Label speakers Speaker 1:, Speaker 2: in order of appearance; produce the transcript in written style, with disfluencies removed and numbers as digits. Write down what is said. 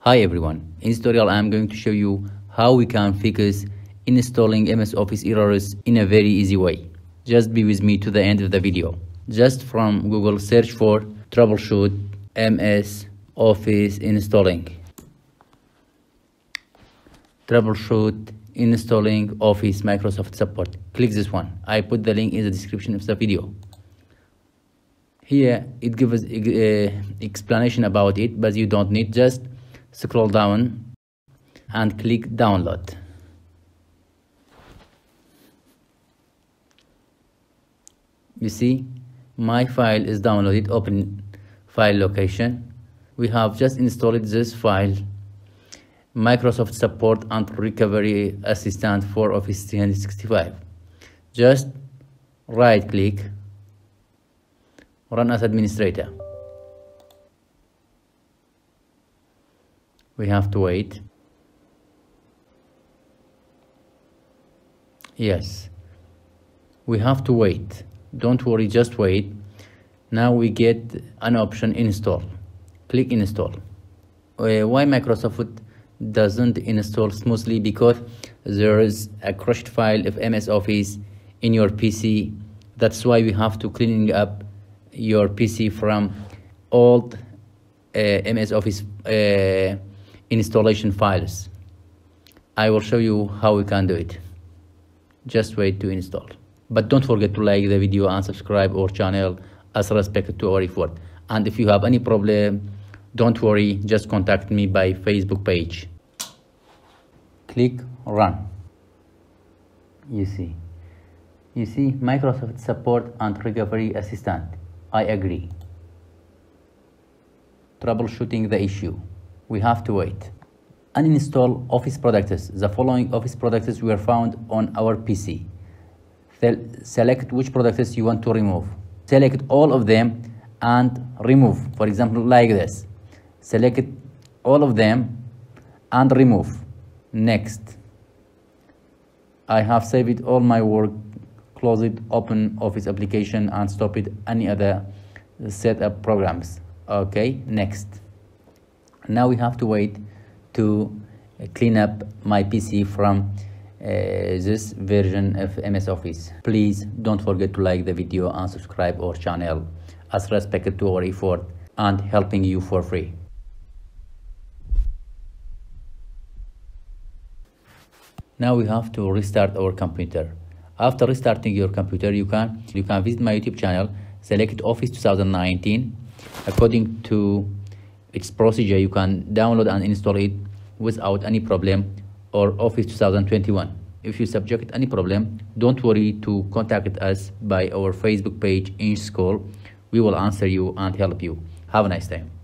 Speaker 1: Hi everyone, in this tutorial I am going to show you how we can fix installing MS Office errors in a very easy way. Just be with me to the end of the video. Just from Google search for Troubleshoot MS Office installing. Troubleshoot installing Office Microsoft support. Click this one. I put the link in the description of the video. Here it gives explanation about it, but you don't need. Just scroll down and click download. You see my file is downloaded. Open file location. We have just installed this file, Microsoft Support and Recovery Assistant for Office 365. Just right click, run as administrator. We have to wait. Yes, we have to wait. Don't worry, just wait. Now we get an option install. Click install. Why Microsoft doesn't install smoothly? Because there is a crushed file of MS Office in your PC. That's why we have to clean up your PC from old MS Office installation files. I will show you how we can do it. Just wait to install. But don't forget to like the video and subscribe our channel as respect to our effort. And if you have any problem, don't worry, just contact me by Facebook page. Click run. You see Microsoft Support and Recovery Assistant. I agree. Troubleshooting the issue. We have to wait. Uninstall Office products. The following Office products were found on our PC. Select which products you want to remove. Select all of them and remove. For example, like this. Select all of them and remove. Next. I have saved all my work. Close it, open Office application and stop it any other setup programs. Okay, next. Now we have to wait to clean up my PC from this version of MS Office. Please don't forget to like the video and subscribe our channel as respect to our effort and helping you for free. Now we have to restart our computer. After restarting your computer, you can visit my YouTube channel, select Office 2019. According to its procedure, you can download and install it without any problem, or Office 2021. If you subject any problem, don't worry to contact us by our Facebook page ENG-School. We will answer you and help you. Have a nice time.